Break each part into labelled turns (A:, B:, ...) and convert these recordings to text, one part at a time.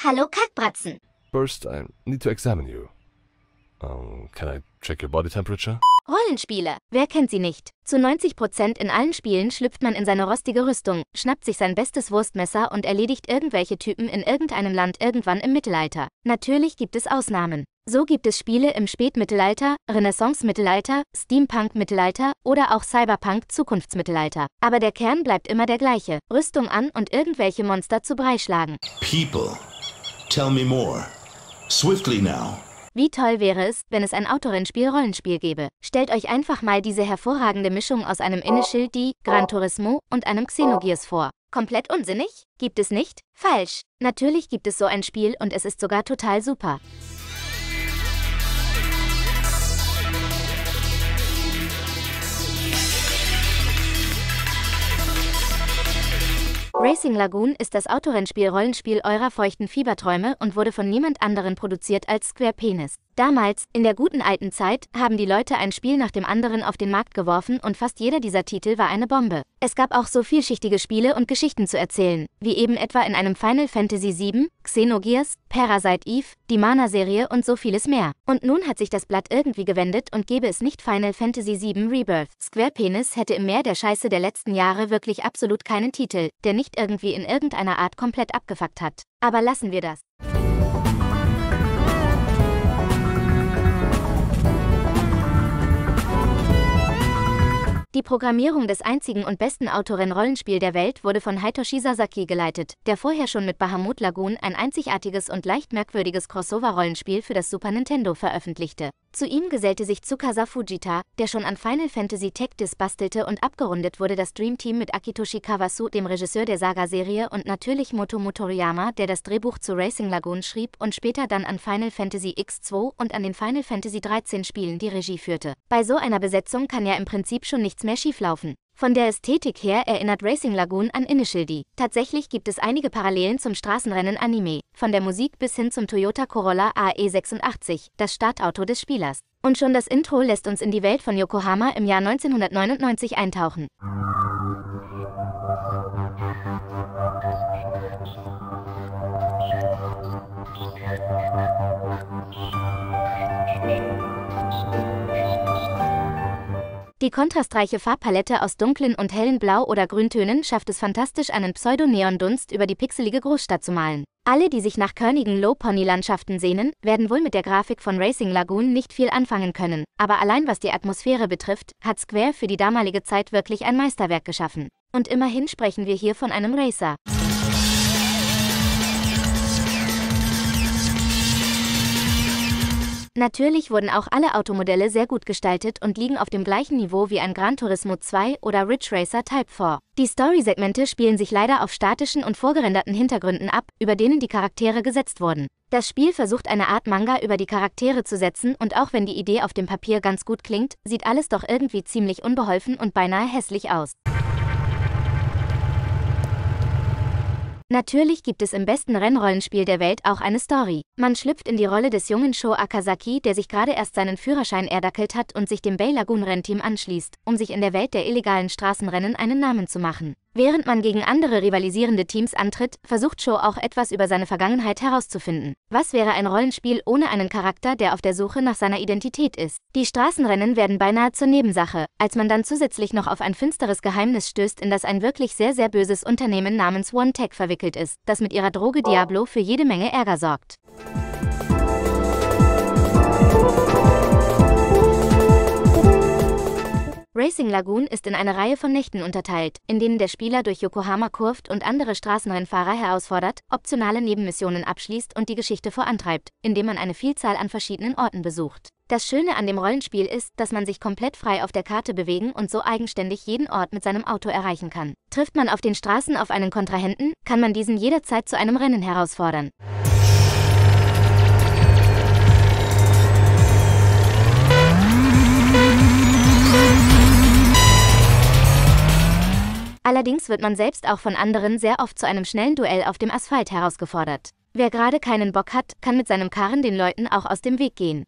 A: Hallo Kackbratzen.
B: First, I need to examine you. Can I check your body temperature?
A: Rollenspiele. Wer kennt sie nicht? Zu 90% in allen Spielen schlüpft man in seine rostige Rüstung, schnappt sich sein bestes Wurstmesser und erledigt irgendwelche Typen in irgendeinem Land irgendwann im Mittelalter. Natürlich gibt es Ausnahmen. So gibt es Spiele im Spätmittelalter, Renaissance-Mittelalter, Steampunk-Mittelalter oder auch Cyberpunk-Zukunftsmittelalter. Aber der Kern bleibt immer der gleiche. Rüstung an und irgendwelche Monster zu Brei schlagen.
C: People, tell me more. Swiftly now.
A: Wie toll wäre es, wenn es ein Autorennspiel-Rollenspiel gäbe. Stellt euch einfach mal diese hervorragende Mischung aus einem Initial D, Gran Turismo und einem Xenogears vor. Komplett unsinnig? Gibt es nicht? Falsch. Natürlich gibt es so ein Spiel und es ist sogar total super. Racing Lagoon ist das Autorennspiel-Rollenspiel eurer feuchten Fieberträume und wurde von niemand anderen produziert als Square Penis. Damals, in der guten alten Zeit, haben die Leute ein Spiel nach dem anderen auf den Markt geworfen und fast jeder dieser Titel war eine Bombe. Es gab auch so vielschichtige Spiele und Geschichten zu erzählen, wie eben etwa in einem Final Fantasy VII, Xenogears, Parasite Eve, die Mana-Serie und so vieles mehr. Und nun hat sich das Blatt irgendwie gewendet und gäbe es nicht Final Fantasy VII Rebirth. Square Penis hätte im Meer der Scheiße der letzten Jahre wirklich absolut keinen Titel, der nicht irgendwie in irgendeiner Art komplett abgefuckt hat. Aber lassen wir das. Die Programmierung des einzigen und besten Autorennrollenspiel der Welt wurde von Hitoshi Sasaki geleitet, der vorher schon mit Bahamut Lagoon ein einzigartiges und leicht merkwürdiges Crossover-Rollenspiel für das Super Nintendo veröffentlichte. Zu ihm gesellte sich Tsukasa Fujita, der schon an Final Fantasy Tactics bastelte, und abgerundet wurde das Dream Team mit Akitoshi Kawasu, dem Regisseur der Saga-Serie, und natürlich Motomu Toriyama, der das Drehbuch zu Racing Lagoon schrieb und später dann an Final Fantasy X2 und an den Final Fantasy 13 Spielen die Regie führte. Bei so einer Besetzung kann ja im Prinzip schon nichts mehr schieflaufen. Von der Ästhetik her erinnert Racing Lagoon an Initial D. Tatsächlich gibt es einige Parallelen zum Straßenrennen-Anime, von der Musik bis hin zum Toyota Corolla AE86, das Startauto des Spielers. Und schon das Intro lässt uns in die Welt von Yokohama im Jahr 1999 eintauchen. Die kontrastreiche Farbpalette aus dunklen und hellen Blau- oder Grüntönen schafft es fantastisch, einen Pseudo-Neon-Dunst über die pixelige Großstadt zu malen. Alle, die sich nach körnigen Low-Pony-Landschaften sehnen, werden wohl mit der Grafik von Racing Lagoon nicht viel anfangen können, aber allein was die Atmosphäre betrifft, hat Square für die damalige Zeit wirklich ein Meisterwerk geschaffen. Und immerhin sprechen wir hier von einem Racer. Natürlich wurden auch alle Automodelle sehr gut gestaltet und liegen auf dem gleichen Niveau wie ein Gran Turismo 2 oder Ridge Racer Type 4. Die Story-Segmente spielen sich leider auf statischen und vorgerenderten Hintergründen ab, über denen die Charaktere gesetzt wurden. Das Spiel versucht eine Art Manga über die Charaktere zu setzen, und auch wenn die Idee auf dem Papier ganz gut klingt, sieht alles doch irgendwie ziemlich unbeholfen und beinahe hässlich aus. Natürlich gibt es im besten Rennrollenspiel der Welt auch eine Story. Man schlüpft in die Rolle des jungen Sho Akazaki, der sich gerade erst seinen Führerschein erdackelt hat und sich dem Bay Lagoon Rennteam anschließt, um sich in der Welt der illegalen Straßenrennen einen Namen zu machen. Während man gegen andere rivalisierende Teams antritt, versucht Sho auch etwas über seine Vergangenheit herauszufinden. Was wäre ein Rollenspiel ohne einen Charakter, der auf der Suche nach seiner Identität ist? Die Straßenrennen werden beinahe zur Nebensache, als man dann zusätzlich noch auf ein finsteres Geheimnis stößt, in das ein wirklich sehr, sehr böses Unternehmen namens One Tech verwickelt ist, das mit ihrer Droge Diablo für jede Menge Ärger sorgt. Racing Lagoon ist in eine Reihe von Nächten unterteilt, in denen der Spieler durch Yokohama kurft und andere Straßenrennfahrer herausfordert, optionale Nebenmissionen abschließt und die Geschichte vorantreibt, indem man eine Vielzahl an verschiedenen Orten besucht. Das Schöne an dem Rollenspiel ist, dass man sich komplett frei auf der Karte bewegen und so eigenständig jeden Ort mit seinem Auto erreichen kann. Trifft man auf den Straßen auf einen Kontrahenten, kann man diesen jederzeit zu einem Rennen herausfordern. Allerdings wird man selbst auch von anderen sehr oft zu einem schnellen Duell auf dem Asphalt herausgefordert. Wer gerade keinen Bock hat, kann mit seinem Karren den Leuten auch aus dem Weg gehen.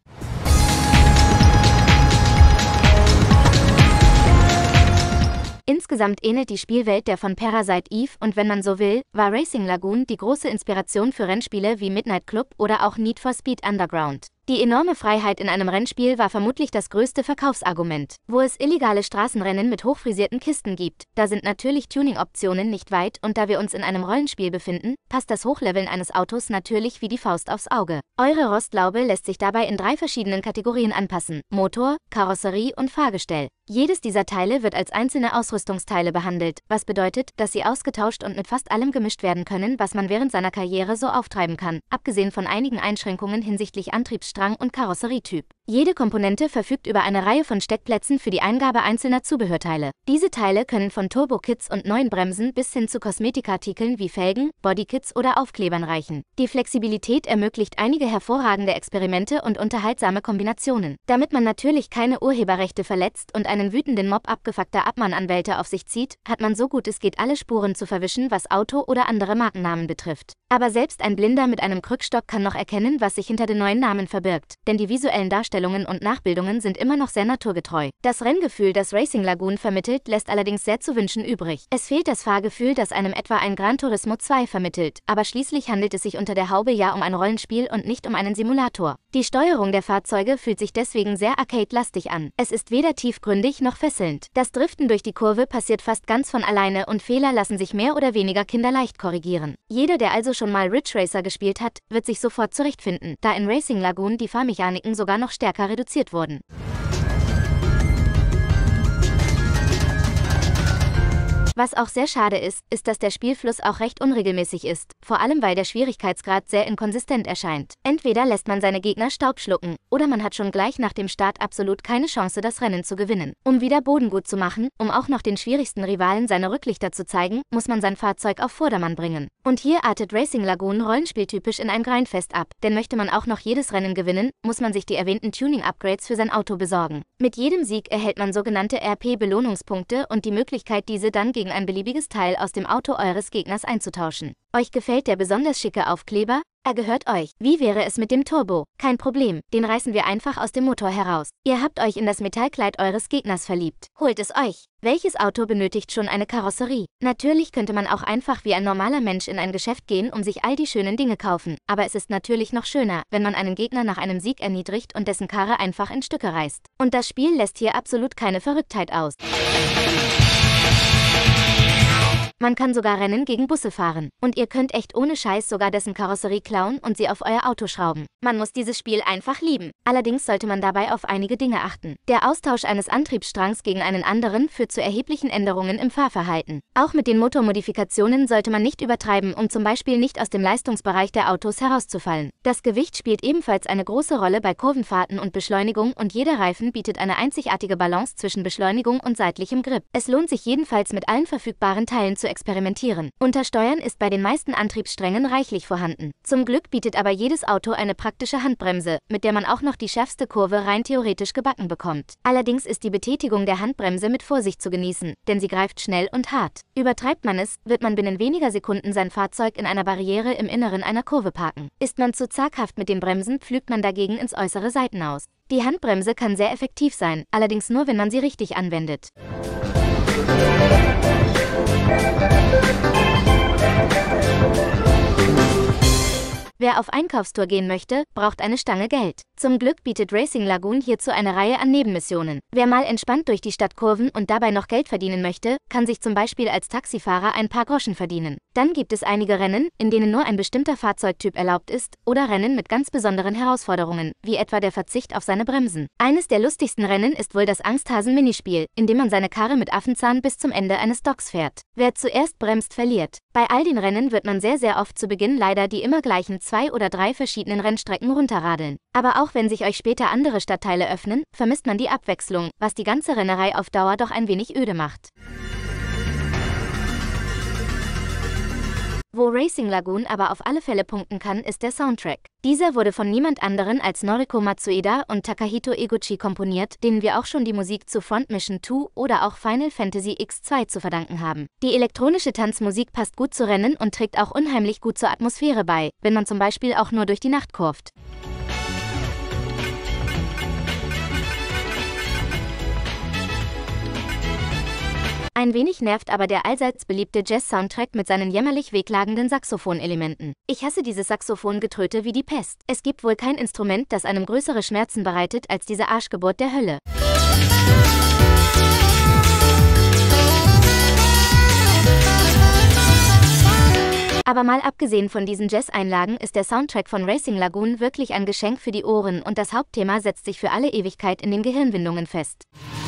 A: Insgesamt ähnelt die Spielwelt der von Parasite Eve und wenn man so will, war Racing Lagoon die große Inspiration für Rennspiele wie Midnight Club oder auch Need for Speed Underground. Die enorme Freiheit in einem Rennspiel war vermutlich das größte Verkaufsargument. Wo es illegale Straßenrennen mit hochfrisierten Kisten gibt, da sind natürlich Tuning-Optionen nicht weit und da wir uns in einem Rollenspiel befinden, passt das Hochleveln eines Autos natürlich wie die Faust aufs Auge. Eure Rostlaube lässt sich dabei in 3 verschiedenen Kategorien anpassen: Motor, Karosserie und Fahrgestell. Jedes dieser Teile wird als einzelne Ausrüstungsteile behandelt, was bedeutet, dass sie ausgetauscht und mit fast allem gemischt werden können, was man während seiner Karriere so auftreiben kann, abgesehen von einigen Einschränkungen hinsichtlich Antriebsstrang und Karosserietyp. Jede Komponente verfügt über eine Reihe von Steckplätzen für die Eingabe einzelner Zubehörteile. Diese Teile können von Turbo-Kits und neuen Bremsen bis hin zu Kosmetikartikeln wie Felgen, Bodykits oder Aufklebern reichen. Die Flexibilität ermöglicht einige hervorragende Experimente und unterhaltsame Kombinationen. Damit man natürlich keine Urheberrechte verletzt und einen wütenden Mob abgefuckter Abmahnanwälte auf sich zieht, hat man so gut es geht alle Spuren zu verwischen, was Auto oder andere Markennamen betrifft. Aber selbst ein Blinder mit einem Krückstock kann noch erkennen, was sich hinter den neuen Namen verbirgt, denn die visuellen Darstellungen und Nachbildungen sind immer noch sehr naturgetreu. Das Renngefühl, das Racing Lagoon vermittelt, lässt allerdings sehr zu wünschen übrig. Es fehlt das Fahrgefühl, das einem etwa ein Gran Turismo 2 vermittelt, aber schließlich handelt es sich unter der Haube ja um ein Rollenspiel und nicht um einen Simulator. Die Steuerung der Fahrzeuge fühlt sich deswegen sehr arcade-lastig an. Es ist weder tiefgründig noch fesselnd. Das Driften durch die Kurve passiert fast ganz von alleine und Fehler lassen sich mehr oder weniger kinderleicht korrigieren. Jeder, der also schon mal Ridge Racer gespielt hat, wird sich sofort zurechtfinden, da in Racing Lagoon die Fahrmechaniken sogar noch stärker reduziert wurden. Was auch sehr schade ist, ist, dass der Spielfluss auch recht unregelmäßig ist, vor allem weil der Schwierigkeitsgrad sehr inkonsistent erscheint. Entweder lässt man seine Gegner Staub schlucken, oder man hat schon gleich nach dem Start absolut keine Chance, das Rennen zu gewinnen. Um wieder Boden gut zu machen, um auch noch den schwierigsten Rivalen seine Rücklichter zu zeigen, muss man sein Fahrzeug auf Vordermann bringen. Und hier artet Racing Lagoon rollenspieltypisch in ein Grindfest ab, denn möchte man auch noch jedes Rennen gewinnen, muss man sich die erwähnten Tuning-Upgrades für sein Auto besorgen. Mit jedem Sieg erhält man sogenannte RP-Belohnungspunkte und die Möglichkeit, diese dann gegen ein beliebiges Teil aus dem Auto eures Gegners einzutauschen. Euch gefällt der besonders schicke Aufkleber? Er gehört euch. Wie wäre es mit dem Turbo? Kein Problem, den reißen wir einfach aus dem Motor heraus. Ihr habt euch in das Metallkleid eures Gegners verliebt. Holt es euch. Welches Auto benötigt schon eine Karosserie? Natürlich könnte man auch einfach wie ein normaler Mensch in ein Geschäft gehen, um sich all die schönen Dinge kaufen. Aber es ist natürlich noch schöner, wenn man einen Gegner nach einem Sieg erniedrigt und dessen Karre einfach in Stücke reißt. Und das Spiel lässt hier absolut keine Verrücktheit aus. Man kann sogar Rennen gegen Busse fahren. Und ihr könnt echt ohne Scheiß sogar dessen Karosserie klauen und sie auf euer Auto schrauben. Man muss dieses Spiel einfach lieben. Allerdings sollte man dabei auf einige Dinge achten. Der Austausch eines Antriebsstrangs gegen einen anderen führt zu erheblichen Änderungen im Fahrverhalten. Auch mit den Motormodifikationen sollte man nicht übertreiben, um zum Beispiel nicht aus dem Leistungsbereich der Autos herauszufallen. Das Gewicht spielt ebenfalls eine große Rolle bei Kurvenfahrten und Beschleunigung und jeder Reifen bietet eine einzigartige Balance zwischen Beschleunigung und seitlichem Grip. Es lohnt sich jedenfalls mit allen verfügbaren Teilen zu experimentieren. Untersteuern ist bei den meisten Antriebssträngen reichlich vorhanden. Zum Glück bietet aber jedes Auto eine praktische Handbremse, mit der man auch noch die schärfste Kurve rein theoretisch gebacken bekommt. Allerdings ist die Betätigung der Handbremse mit Vorsicht zu genießen, denn sie greift schnell und hart. Übertreibt man es, wird man binnen weniger Sekunden sein Fahrzeug in einer Barriere im Inneren einer Kurve parken. Ist man zu zaghaft mit den Bremsen, pflügt man dagegen ins äußere Seitenaus. Die Handbremse kann sehr effektiv sein, allerdings nur, wenn man sie richtig anwendet. Wer auf Einkaufstour gehen möchte, braucht eine Stange Geld. Zum Glück bietet Racing Lagoon hierzu eine Reihe an Nebenmissionen. Wer mal entspannt durch die Stadt kurven und dabei noch Geld verdienen möchte, kann sich zum Beispiel als Taxifahrer ein paar Groschen verdienen. Dann gibt es einige Rennen, in denen nur ein bestimmter Fahrzeugtyp erlaubt ist, oder Rennen mit ganz besonderen Herausforderungen, wie etwa der Verzicht auf seine Bremsen. Eines der lustigsten Rennen ist wohl das Angsthasen-Minispiel, in dem man seine Karre mit Affenzahn bis zum Ende eines Docks fährt. Wer zuerst bremst, verliert. Bei all den Rennen wird man sehr oft zu Beginn leider die immer gleichen 2 oder 3 verschiedenen Rennstrecken runterradeln. Aber auch wenn sich euch später andere Stadtteile öffnen, vermisst man die Abwechslung, was die ganze Rennerei auf Dauer doch ein wenig öde macht. Wo Racing Lagoon aber auf alle Fälle punkten kann, ist der Soundtrack. Dieser wurde von niemand anderen als Noriko Matsueda und Takahito Eguchi komponiert, denen wir auch schon die Musik zu Front Mission 2 oder auch Final Fantasy X2 zu verdanken haben. Die elektronische Tanzmusik passt gut zu Rennen und trägt auch unheimlich gut zur Atmosphäre bei, wenn man zum Beispiel auch nur durch die Nacht kurvt. Ein wenig nervt aber der allseits beliebte Jazz-Soundtrack mit seinen jämmerlich wehklagenden Saxophonelementen. Ich hasse dieses Saxophongetröte wie die Pest. Es gibt wohl kein Instrument, das einem größere Schmerzen bereitet als diese Arschgeburt der Hölle. Aber mal abgesehen von diesen Jazz-Einlagen ist der Soundtrack von Racing Lagoon wirklich ein Geschenk für die Ohren und das Hauptthema setzt sich für alle Ewigkeit in den Gehirnwindungen fest.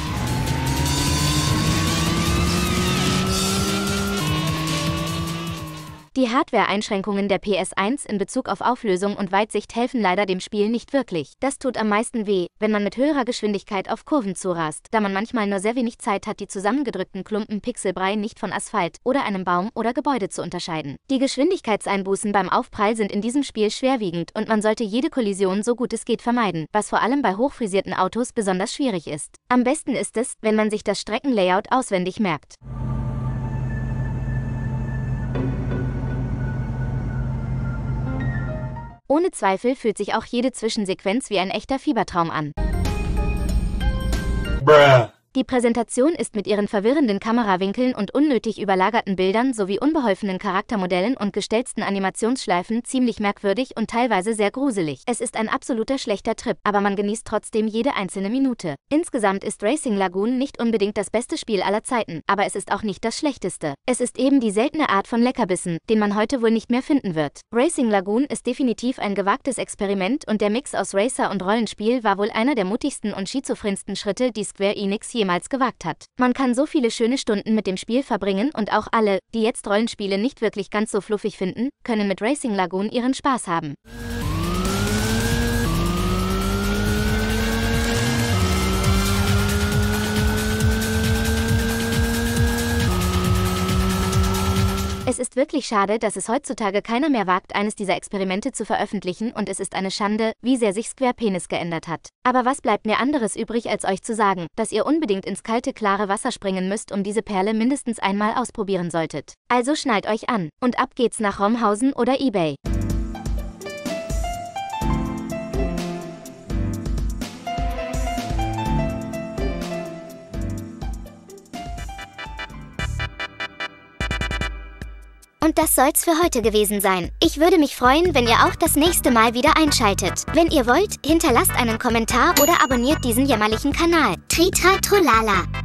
A: Die Hardware-Einschränkungen der PS1 in Bezug auf Auflösung und Weitsicht helfen leider dem Spiel nicht wirklich. Das tut am meisten weh, wenn man mit höherer Geschwindigkeit auf Kurven zurast, da man manchmal nur sehr wenig Zeit hat, die zusammengedrückten Klumpen Pixelbrei nicht von Asphalt oder einem Baum oder Gebäude zu unterscheiden. Die Geschwindigkeitseinbußen beim Aufprall sind in diesem Spiel schwerwiegend und man sollte jede Kollision so gut es geht vermeiden, was vor allem bei hochfrisierten Autos besonders schwierig ist. Am besten ist es, wenn man sich das Streckenlayout auswendig merkt. Ohne Zweifel fühlt sich auch jede Zwischensequenz wie ein echter Fiebertraum an.
C: Bruh.
A: Die Präsentation ist mit ihren verwirrenden Kamerawinkeln und unnötig überlagerten Bildern sowie unbeholfenen Charaktermodellen und gestelzten Animationsschleifen ziemlich merkwürdig und teilweise sehr gruselig. Es ist ein absoluter schlechter Trip, aber man genießt trotzdem jede einzelne Minute. Insgesamt ist Racing Lagoon nicht unbedingt das beste Spiel aller Zeiten, aber es ist auch nicht das schlechteste. Es ist eben die seltene Art von Leckerbissen, den man heute wohl nicht mehr finden wird. Racing Lagoon ist definitiv ein gewagtes Experiment und der Mix aus Racer und Rollenspiel war wohl einer der mutigsten und schizophrensten Schritte, die Square Enix jemals gewagt hat. Man kann so viele schöne Stunden mit dem Spiel verbringen und auch alle, die jetzt Rollenspiele nicht wirklich ganz so fluffig finden, können mit Racing Lagoon ihren Spaß haben. Es ist wirklich schade, dass es heutzutage keiner mehr wagt, eines dieser Experimente zu veröffentlichen und es ist eine Schande, wie sehr sich Square Penis geändert hat. Aber was bleibt mir anderes übrig, als euch zu sagen, dass ihr unbedingt ins kalte, klare Wasser springen müsst, um diese Perle mindestens einmal ausprobieren solltet. Also schnallt euch an und ab geht's nach Romhausen oder eBay. Und das soll's für heute gewesen sein. Ich würde mich freuen, wenn ihr auch das nächste Mal wieder einschaltet. Wenn ihr wollt, hinterlasst einen Kommentar oder abonniert diesen jämmerlichen Kanal. Tritra Trollala.